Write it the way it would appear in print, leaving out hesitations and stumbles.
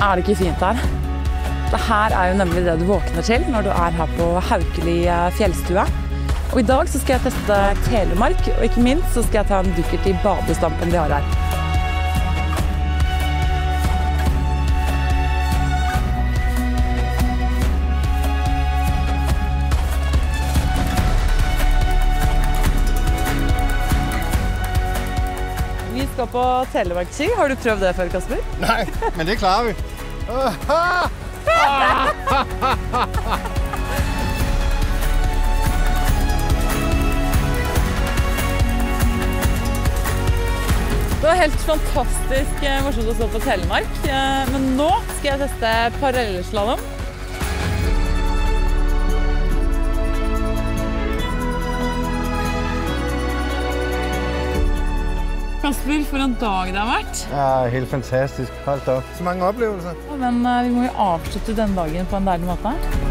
Er det ikke fint her? Det her er jo nemlig det du våkner til når du er her på Haukeli fjellstue. Og i dag så skal jeg teste Telemark, og ikke minst så skal jeg ta en dukkert i badestampen de har her. Vi skal på Telemark-ski. Har du prøvd det før, Kasper? Nei, men det klarer vi. Det var helt fantastisk morsomt å stå på Telemark, men nå skal jeg teste parallellslalom. Kasper, for en dag det har vært. Ja, helt fantastisk. Hold da opp. Så mange opplevelser. Men vi må jo avslutte denne dagen på en deilig måte.